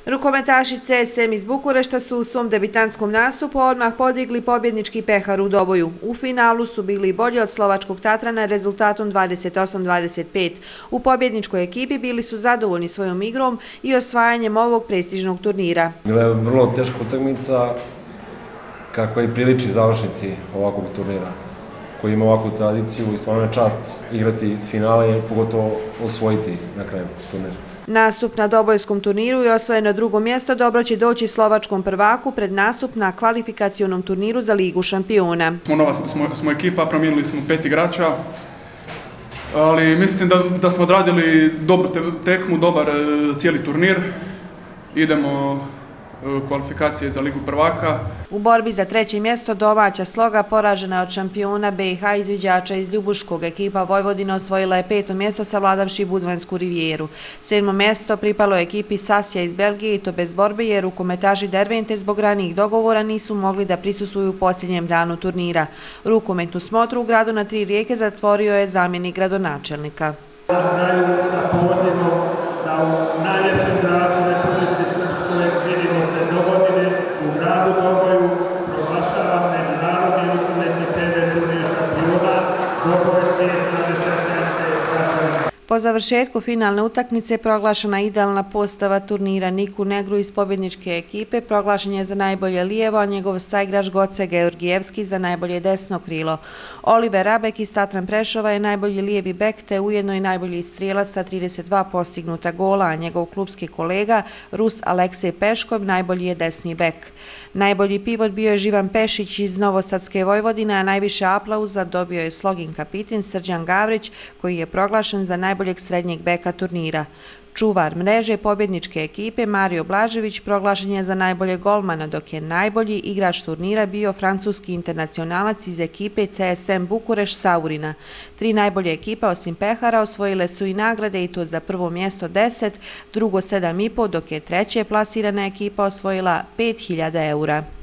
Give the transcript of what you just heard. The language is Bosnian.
Rukometaši CSM iz Bukurešta su u svom debitantskom nastupu odmah podigli pobjednički pehar u Doboju. U finalu su bili bolji od slovačkog Tatrana rezultatom 28-25. U pobjedničkoj ekipi bili su zadovoljni svojom igrom i osvajanjem ovog prestižnog turnira. Bila je vrlo teška utakmica kakva i priliči završnici ovakvog turnira, koji ima ovakvu tradiciju i stvarno je čast igrati finale i pogotovo osvojiti na kraju turnira. Nastup na Dobojskom turniru i osvojeno drugo mjesto dobro će doći slovačkom prvaku pred nastup na kvalifikacionom turniru za Ligu šampiona. Nova smo ekipa, promijenili smo 5 igrača, ali mislim da smo odradili dobru tekmu, dobar cijeli turnir. Idemo kvalifikacije za Ligu prvaka. U borbi za treće mjesto domaća Sloga poražena je od šampiona BiH izviđača iz Ljubuškog. Ekipa Vojvodine osvojila je 5. mjesto savladavši Budvansku rivijeru. 7. mjesto pripalo je ekipi Sasja iz Belgije i to bez borbe jer rukometaši Dervente zbog ranijih dogovora nisu mogli da prisustvuju u posljednjem danu turnira. Rukometnu smotru u gradu na Tri rijeke zatvorio je zamjenik gradonačelnika. Na kraju sa pozivom da u najljepšem gradu Republici Srpskoj vidimo se dogodine u gradu Doboju proglašava međunarodni rukometni TV turnir šampiona Doboj 2016. zatvoren. Po završetku finalne utakmice proglašena idealna postava turnira. Niku Negru iz pobjedničke ekipe proglašen je za najbolje lijevo, a njegov saigrač Goce Georgijevski za najbolje desno krilo. Oliver Rabek iz Tatran Prešova je najbolji lijevi bek te ujedno i najbolji strijelac sa 32 postignuta gola, a njegov klubski kolega Rus Aleksej Peškov najbolji je desni bek. Najbolji pivot bio je Živan Pešić iz Novosadske Vojvodine, a najviše aplauza dobio je Slogin kapitin Srđan Gavrić koji je proglašen za najboljeg srednjeg beka turnira. Čuvar mreže pobjedničke ekipe Mario Blažević proglašen je za najboljeg golmana, dok je najbolji igrač turnira bio francuski internacionalac iz ekipe CSM Bukureš Saurina. 3 najbolje ekipa osim pehara osvojile su i nagrade i to za prvo mjesto 10, drugo 7,5, dok je treće plasirana ekipa osvojila 5.000 eura.